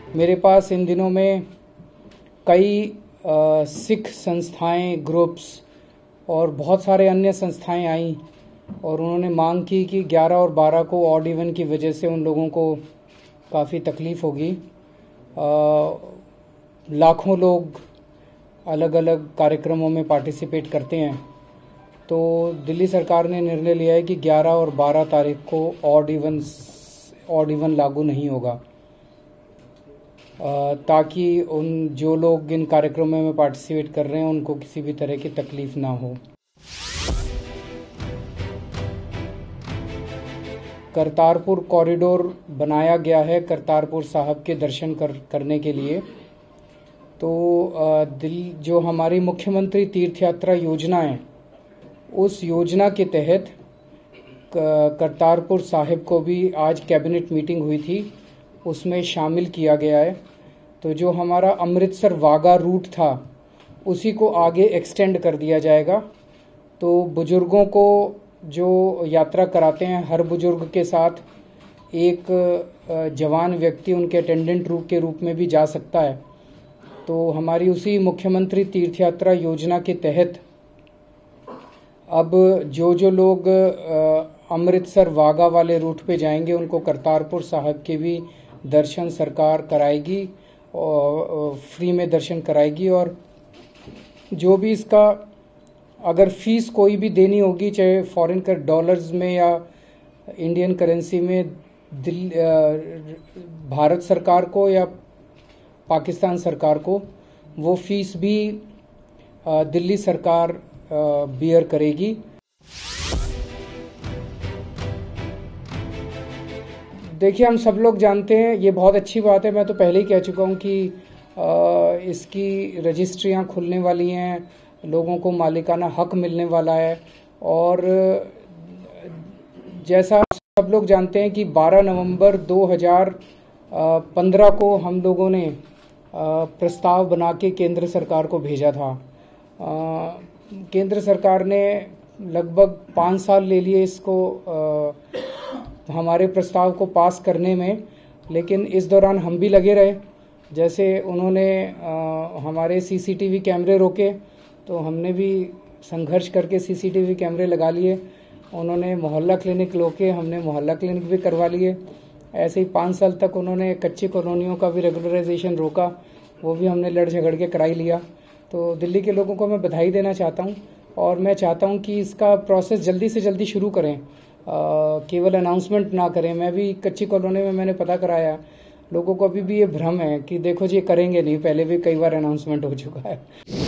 मेरे पास इन दिनों में कई सिख संस्थाएं, ग्रुप्स और बहुत सारे अन्य संस्थाएं आईं और उन्होंने मांग की कि 11 और 12 को ऑड इवन की वजह से उन लोगों को काफ़ी तकलीफ़ होगी। लाखों लोग अलग अलग कार्यक्रमों में पार्टिसिपेट करते हैं, तो दिल्ली सरकार ने निर्णय लिया है कि 11 और 12 तारीख को ऑड इवन लागू नहीं होगा, ताकि उन जो लोग इन कार्यक्रमों में पार्टिसिपेट कर रहे हैं उनको किसी भी तरह की तकलीफ ना हो। करतारपुर कॉरिडोर बनाया गया है करतारपुर साहब के दर्शन करने के लिए। तो जो हमारी मुख्यमंत्री तीर्थ यात्रा योजना है, उस योजना के तहत करतारपुर साहिब को भी आज कैबिनेट मीटिंग हुई थी, उसमें शामिल किया गया है। तो जो हमारा अमृतसर वाघा रूट था उसी को आगे एक्सटेंड कर दिया जाएगा। तो बुजुर्गों को जो यात्रा कराते हैं, हर बुजुर्ग के साथ एक जवान व्यक्ति उनके अटेंडेंट के रूप में भी जा सकता है। तो हमारी उसी मुख्यमंत्री तीर्थ यात्रा योजना के तहत अब जो लोग अमृतसर वाघा वाले रूट पे जाएंगे उनको करतारपुर साहब के भी दर्शन सरकार कराएगी और फ्री में दर्शन कराएगी। और जो भी इसका अगर फीस कोई भी देनी होगी, चाहे फॉरेन कर डॉलर्स में या इंडियन करेंसी में, भारत सरकार को या पाकिस्तान सरकार को, वो फीस भी दिल्ली सरकार बियर करेगी। देखिए, हम सब लोग जानते हैं, ये बहुत अच्छी बात है, मैं तो पहले ही कह चुका हूँ कि इसकी रजिस्ट्रियाँ खुलने वाली हैं, लोगों को मालिकाना हक मिलने वाला है। और जैसा सब लोग जानते हैं कि 12 नवंबर 2015 को हम लोगों ने प्रस्ताव बना के केंद्र सरकार को भेजा था। केंद्र सरकार ने लगभग 5 साल ले लिए इसको हमारे प्रस्ताव को पास करने में, लेकिन इस दौरान हम भी लगे रहे। जैसे उन्होंने हमारे सीसीटीवी कैमरे रोके तो हमने भी संघर्ष करके सीसीटीवी कैमरे लगा लिए। उन्होंने मोहल्ला क्लिनिक रोके, हमने मोहल्ला क्लिनिक भी करवा लिए। ऐसे ही 5 साल तक उन्होंने कच्ची कॉलोनियों का भी रेगुलराइजेशन रोका, वो भी हमने लड़ झगड़ के कराई लिया। तो दिल्ली के लोगों को मैं बधाई देना चाहता हूँ और मैं चाहता हूँ कि इसका प्रोसेस जल्दी से जल्दी शुरू करें, केवल अनाउंसमेंट ना करें। मैं भी कच्ची कॉलोनी में मैंने पता कराया, लोगों को अभी भी ये भ्रम है कि देखो जी करेंगे नहीं, पहले भी कई बार अनाउंसमेंट हो चुका है।